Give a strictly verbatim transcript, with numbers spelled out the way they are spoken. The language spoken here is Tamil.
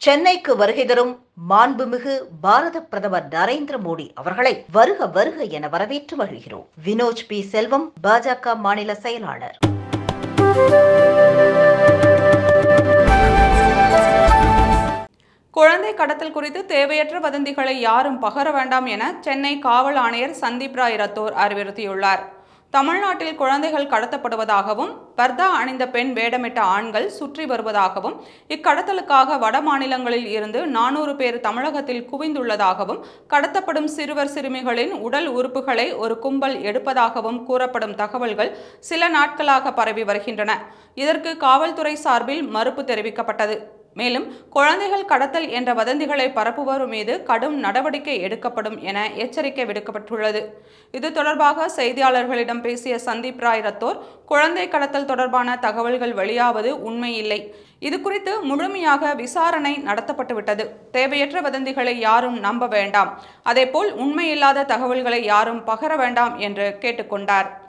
சென்னைக்கு வருகை தரும் மாண்புமிகு பாரத பிரதமர் நரேந்திர மோடி அவர்களை வருக வருக என வரவேற்று வருகிறோம். வினோஜ் பி செல்வம், பாஜக மாநில செயலாளர். குழந்தை கடத்தல் குறித்து தேவையற்ற வதந்திகளை யாரும் பகர வேண்டாம் என சென்னை காவல் ஆணையர் சந்தீப் ராய் ரத்தோர் அறிவுறுத்தியுள்ளார். தமிழ்நாட்டில் குழந்தைகள் கடத்தப்படுவதாகவும் பர்தா அணிந்த பெண் வேடமிட்ட ஆண்கள் சுற்றி வருவதாகவும் இக்கடத்தலுக்காக வட மாநிலங்களில் இருந்து நானூறு பேர் தமிழகத்தில் குவிந்துள்ளதாகவும் கடத்தப்படும் சிறுவர் சிறுமிகளின் உடல் உறுப்புகளை ஒரு கும்பல் எடுப்பதாகவும் கூறப்படும் தகவல்கள் சில நாட்களாக பரவி வருகின்றன. இதற்கு காவல்துறை சார்பில் மறுப்பு தெரிவிக்கப்பட்டது. மேலும் குழந்தைகள் கடத்தல் என்ற வதந்திகளை பரப்புவோர் மீது கடும் நடவடிக்கை எடுக்கப்படும் என எச்சரிக்கை விடுக்கப்பட்டுள்ளது. இது தொடர்பாக செய்தியாளர்களிடம் பேசிய சந்தீப் ராய் ரத்தோர், குழந்தை கடத்தல் தொடர்பான தகவல்கள் வெளியாவது உண்மையில்லை. இது குறித்து முழுமையாக விசாரணை நடத்தப்பட்டுவிட்டது. தேவையற்ற வதந்திகளை யாரும் நம்ப வேண்டாம். அதேபோல் உண்மையில்லாத தகவல்களை யாரும் பகர வேண்டாம் என்று கேட்டுக்கொண்டார்.